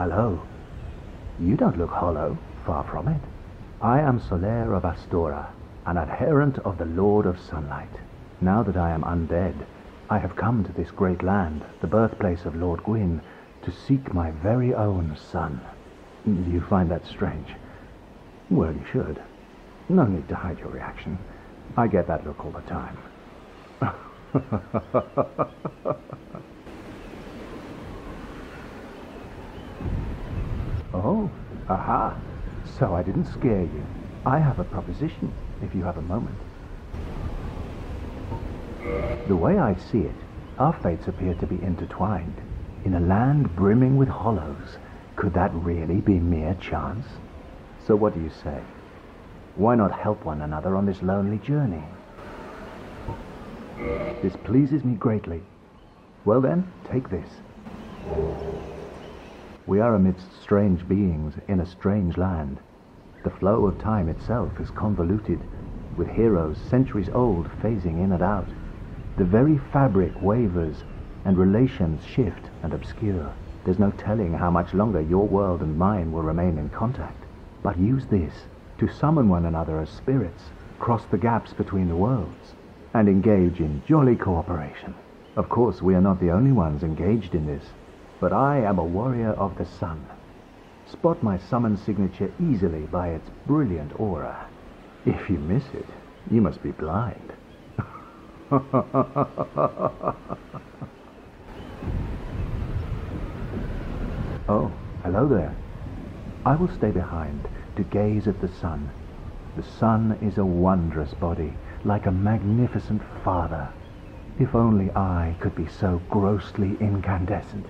Hello. You don't look hollow, far from it. I am Solaire of Astora, an adherent of the Lord of Sunlight. Now that I am undead, I have come to this great land, the birthplace of Lord Gwyn, to seek my very own son. You find that strange? Well, you should. No need to hide your reaction. I get that look all the time. Oh, aha. So I didn't scare you. I have a proposition, if you have a moment. The way I see it, our fates appear to be intertwined. In a land brimming with hollows, could that really be mere chance? So what do you say? Why not help one another on this lonely journey? This pleases me greatly. Well then, take this. We are amidst strange beings in a strange land. The flow of time itself is convoluted, with heroes centuries old phasing in and out. The very fabric wavers, and relations shift and obscure. There's no telling how much longer your world and mine will remain in contact. But use this to summon one another as spirits, cross the gaps between the worlds, and engage in jolly cooperation. Of course, we are not the only ones engaged in this, but I am a warrior of the sun. Spot my summon signature easily by its brilliant aura. If you miss it, you must be blind. Oh, hello there. I will stay behind to gaze at the sun. The sun is a wondrous body, like a magnificent father. If only I could be so grossly incandescent.